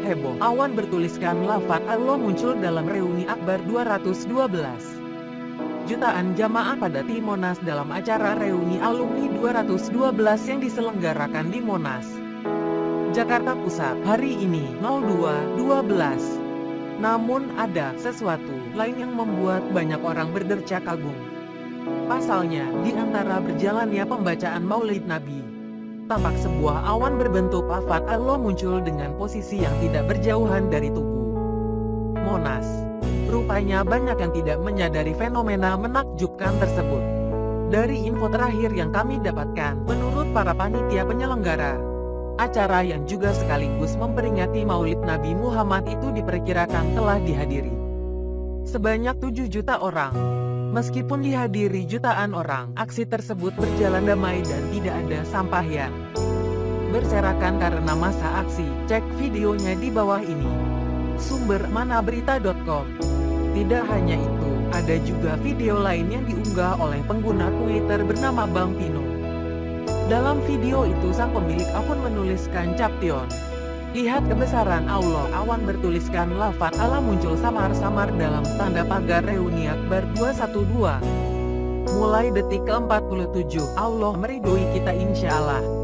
Heboh, awan bertuliskan lafaz Allah muncul dalam reuni Akbar 212. Jutaan jamaah pada di Monas dalam acara reuni alumni 212 yang diselenggarakan di Monas, Jakarta Pusat hari ini 02/12. Namun ada sesuatu lain yang membuat banyak orang berdecak kagum. Pasalnya, di antara berjalannya pembacaan Maulid Nabi, tampak sebuah awan berbentuk lafaz Allah muncul dengan posisi yang tidak berjauhan dari tubuh Monas. Rupanya banyak yang tidak menyadari fenomena menakjubkan tersebut. Dari info terakhir yang kami dapatkan, menurut para panitia penyelenggara acara yang juga sekaligus memperingati Maulid Nabi Muhammad itu diperkirakan telah dihadiri sebanyak 7 juta orang. Meskipun dihadiri jutaan orang, aksi tersebut berjalan damai dan tidak ada sampaian berserakan karena masa aksi. Cek videonya di bawah ini. Sumber manaberita.com. Tidak hanya itu, ada juga video lain yang diunggah oleh pengguna Twitter bernama Bang Pino. Dalam video itu sang pemilik akun menuliskan caption, "Lihat kebesaran Allah." Awan bertuliskan lafaz Allah muncul samar-samar dalam tanda pagar reuni Akbar 212. Mulai detik ke-47, Allah meridhoi kita insya Allah.